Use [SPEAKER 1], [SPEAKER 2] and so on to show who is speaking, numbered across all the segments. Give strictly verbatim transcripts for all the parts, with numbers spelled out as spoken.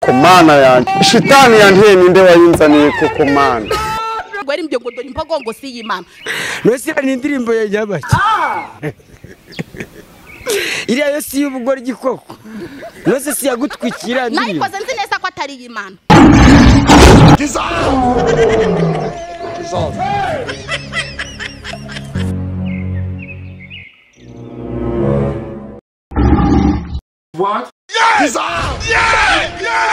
[SPEAKER 1] koko mana yanjye shitani yantiye ninde wayinzaniye koko mana
[SPEAKER 2] gwari mbyo ngo dore impogo ngo si y'Imana
[SPEAKER 3] Nose ari indirimbo ya nyabaki Iriya yo si y'ubugore gikoko Nose si yagutwikira ndirimbo
[SPEAKER 2] nayikoze nzi neza ko atari y'Imana
[SPEAKER 4] What? Yes! Yeah! Yeah!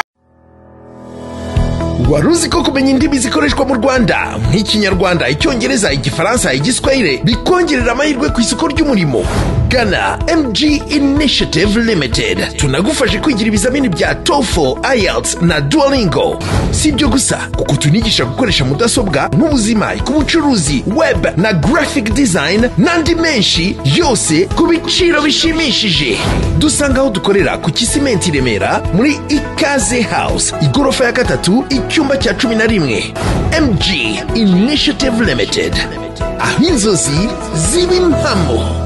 [SPEAKER 5] Waruzi ko kumenya indimi zikoreshwa mu Rwanda nk'ikinyarwanda, icyongereza, igifaransa, igiswahili bikongerera amahirwe ku isoko ry'umurimo. Gana M G Initiative Limited tunagufashe kwigira ibizamini bya TOEFL, I E L T S na Duolingo. Si ibyo gusa kuko tunigisha gukoresha mudasobwa nk'ubuzima, ku bucuruzi, web na graphic design n'andi menshi yose ku biciro bishimishije. Dusanga aho dukorera ku Kisimenti Remera muri Ikaze House igorofa ya gatatu icyumba cya cumi na rimwe. M G Initiative Limited, aho inzozi ziba impamo.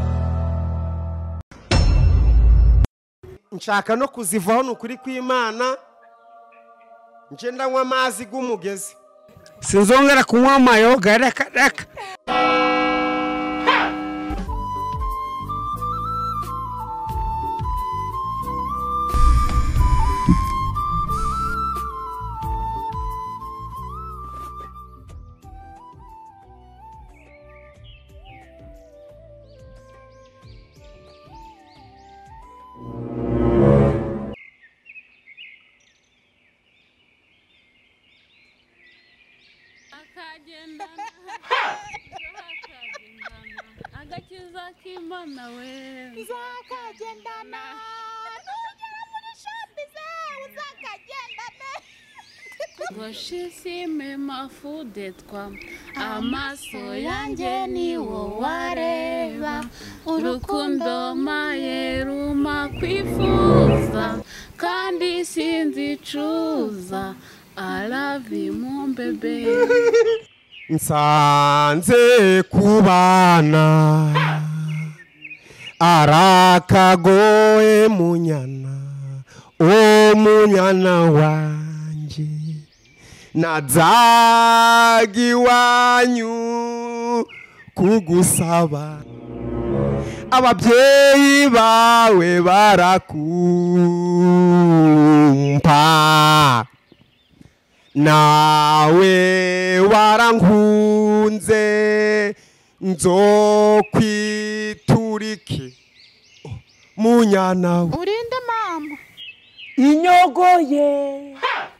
[SPEAKER 3] Nshaka no kuzivaho n'ukuri kw'Imana, nje ndanywa amazi g'umugezi, sinzongera kunywa amayoga reka reka.
[SPEAKER 6] Agakiza k'Imana we
[SPEAKER 2] uzakagendana nugera muri shambize uzakagendane
[SPEAKER 6] washishime mafudetwa amaso yanjye ni wo wareba urukundo maye ruma kwifuza kandi sinzicuza I love you mon bébé.
[SPEAKER 3] Nsanze kubana arakagoye munyana, o munyana wanje nazagi wanyu kugusaba, ababyeyi bawe barakumpa nawe warankunze nzokwituriki munyana
[SPEAKER 2] urinde mama
[SPEAKER 3] inyogoye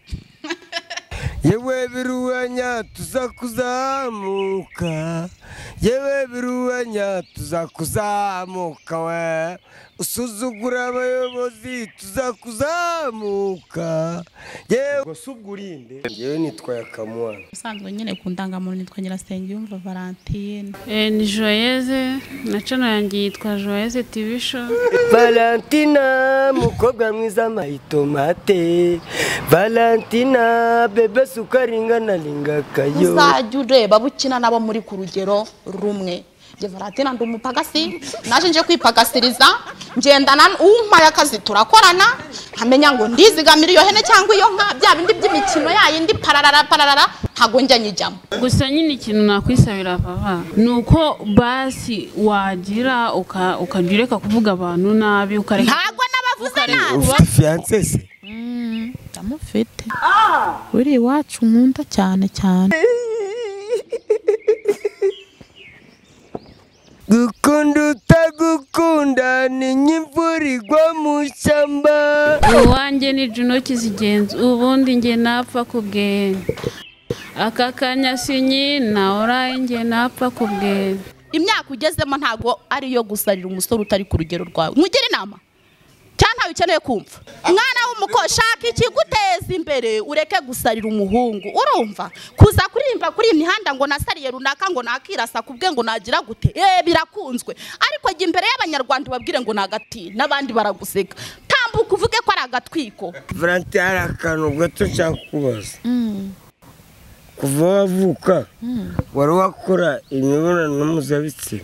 [SPEAKER 3] yewe biruwanya tuzakuzamuka, yewe biruwanya tuzakuzamuka we usuzugura abayobozi tuzakuzamuka yewe gusubgurinde. Yewe nitwa Yakamwana
[SPEAKER 2] usanzwe nyine ku ndangamuntu nitwa Nyirasengiyumva Valentine.
[SPEAKER 6] Eh ni Joyeuse na channel yanjye yitwa Joyeuse T V show.
[SPEAKER 3] Valentina mukobwa mwiza mayitomate, Valentina bebe sukaringa na lingakayo,
[SPEAKER 2] uzajya ureba bukina nabo muri ku rugero rumwe. Je Valentina ndi umupagasi naje nje kwipagasiriza, ngendana umpaye akazi turakorana, nkamenya ngo ndizigamira iyo hene cyangwa iyo nka bya bindi by'imikino yayindi pararara pararara ntago njya nyijyamo.
[SPEAKER 6] Gusa nyine ikintu nakwisabira papa nuko basi wagira ukajureka kuvuga abantu nabi ukareka
[SPEAKER 2] ntago nabavuze nabi.
[SPEAKER 3] ufite fiancé se?
[SPEAKER 2] Mm ndamufite uri iwacu nkunda cyane cyane.
[SPEAKER 3] Gukunda utagukunda ni nyimvurirwa mu cyamba.
[SPEAKER 6] Uwanjye ni Juno Kizigenza ubundi nge napfa kubwenge, aka kanya sinyina oraye nge napfa kubwenge.
[SPEAKER 2] Imyaka ugezemo ntago ari yo gusarira umusore utari ku rugero rwawe. Mugira inama cyane ukeneye kumva mwana w'umukoshaka ikiguteza imbere, ureke gusarira umuhungu. Urumva kuza kuririmba kuri imihanda ngo nasariye runaka ngo nakirasa kubwe ngo nagira gute, eh birakunzwe, ariko jye imbere y'abanyarwanda babwire ngo nagati nabandi baraguseka, tambuka uvuge ko ari agatwiko.
[SPEAKER 3] Valentin arakano gato cyakubaza. Mm. Kuva wavuka wari wakora imibonano mpuzabitsina?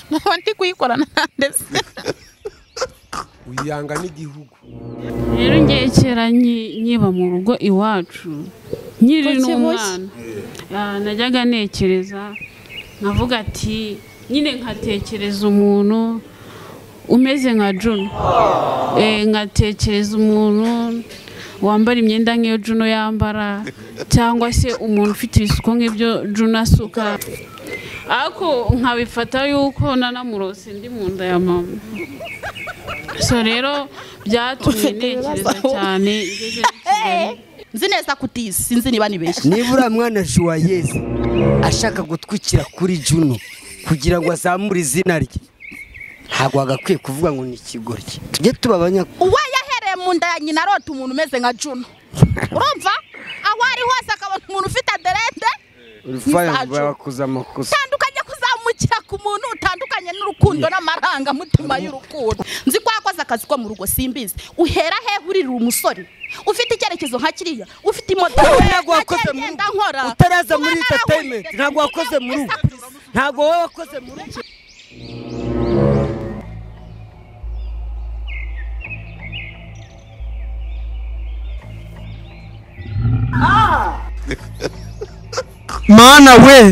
[SPEAKER 2] Nabandi kuyikorana ndetse
[SPEAKER 3] uyanga n'igihugu.
[SPEAKER 6] Rero nge ntekera nyiba mu rugo iwacu nyiri n'umwana najyaga ntekereza nkavuga ati nyine nkatekereza umuntu umeze nka Juno nkatekereza umuntu wambara imyenda nk'iyo Juno yambara cyangwa se umuntu ufite ibisuko nk'ibyo Juno asuka ariko nkabifata yuko nanamurose ndi mu nda ya mama so rero byatumye ntekereza cyane igeze
[SPEAKER 2] nzi neza kutisi sinzi niba nibeshye
[SPEAKER 3] nibura mwana Joyeuse ashaka gutwikira kuri Juno kugira ngo azamure izina rye ntabwo agakwiye kuvuga ngo ni ikigoryi tujye tubabanya
[SPEAKER 2] uwa yahereye mu nda ya nyina arota umuntu umeze nka Juno urumva aho ari hose akabona umuntu ufite aderede
[SPEAKER 3] bakuza amakosa
[SPEAKER 2] tandukanye kuzamukira ku muntu utandukanye n'urukundo n'amaranga mutima y'urukundo nzi ko yakoze akazi ko mu rugo simbizi uhera he urira umusore ufite icyerekezo nka kiriya ufite imodoka
[SPEAKER 3] ntabwo wakoze mu rugo utaraza muri entertainment ntabwo wakoze mu rugo ntabwo wowe wakoze mu rugo mana we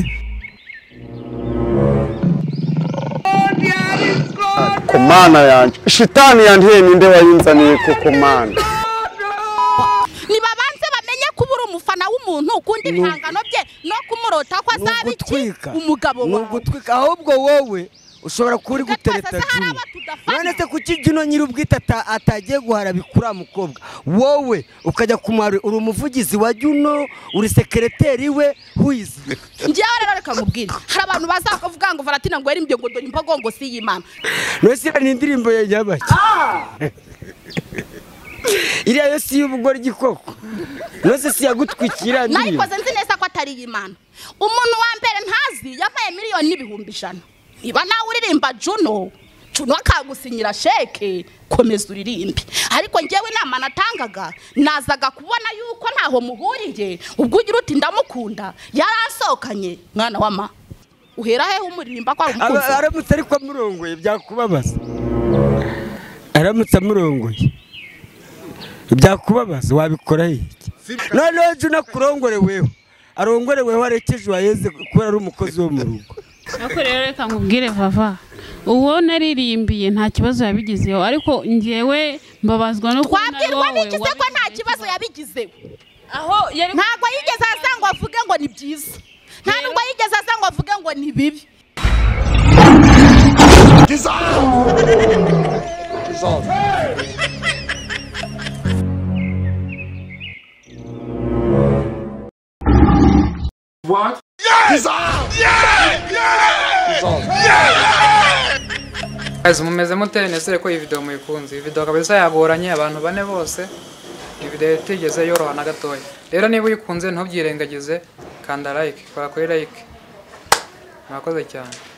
[SPEAKER 1] ko mana yanjye shitani yandiye ninde wayinzaniye koko mana
[SPEAKER 2] nibabanze bamenye kubura umufana w'umuntu ukundi ibihangano bye no kumurota ko azaba iki umugabo wawe
[SPEAKER 3] n'ugutwika ahubwo wowe ushobora kuri gutereta Juno none se kuki Juno nyiri ubwita atagiye guhara bikura mukobwa wowe ukajya kumara uri umuvugizi wa Juno uri secretary we huize
[SPEAKER 2] ngiye rero reka mubwire hari abantu bazakuvuga ngo Varatina ngo yarimbye ngo dore impogo ngo si y'Imana
[SPEAKER 3] no si ni indirimbo ya Nyabaki iriya yo si y'ubugoryi koko no se si yagutwikira ndirimbo
[SPEAKER 2] nayikoze nzi neza ko atari y'Imana umuntu wa mbere ntazi yamaye miliyoni n'ibihumbi ijana iba nawe uririmba Juno Juno akagusinyira sheke komeza uririmbe ariko ngewe inama natangaga nazaga kubona yuko ntaho muhuriye ubwo ugira uti ndamukunda yarasohokanye mwana wama uhera he umuririmba kwa umukunzi
[SPEAKER 3] aramutse ariko murongoye byakubabaza aramutse murongoye byakubabaza wabikora iki none Juno kurongore wewe arongore wewe arekeje wayeze kubera ari umukozi wo mu rugo
[SPEAKER 6] ako rero reka nkubwire Vava uwo naririmbiye nta kibazo yabigizeho ariko ngewe mbabazwa no
[SPEAKER 2] kubona wowe wabigize ko nta kibazo yabigizeho aho ntago yigeze asangwa avuge ngo ni byiza nta nubwo yigeze asangwa avuge ngo ni bibi
[SPEAKER 4] What?
[SPEAKER 5] Yes! Yeah! Yeah!
[SPEAKER 7] Guys, mumeze mute nesere ko iyi video muyikunze. Iyi video kabisa yagoranye abantu bane bose. Iyi video itigeze yoroha na gatoya. Rero niba uyikunze ntubyirengagize kanda like, kora kuri like. Mwakoze cyane.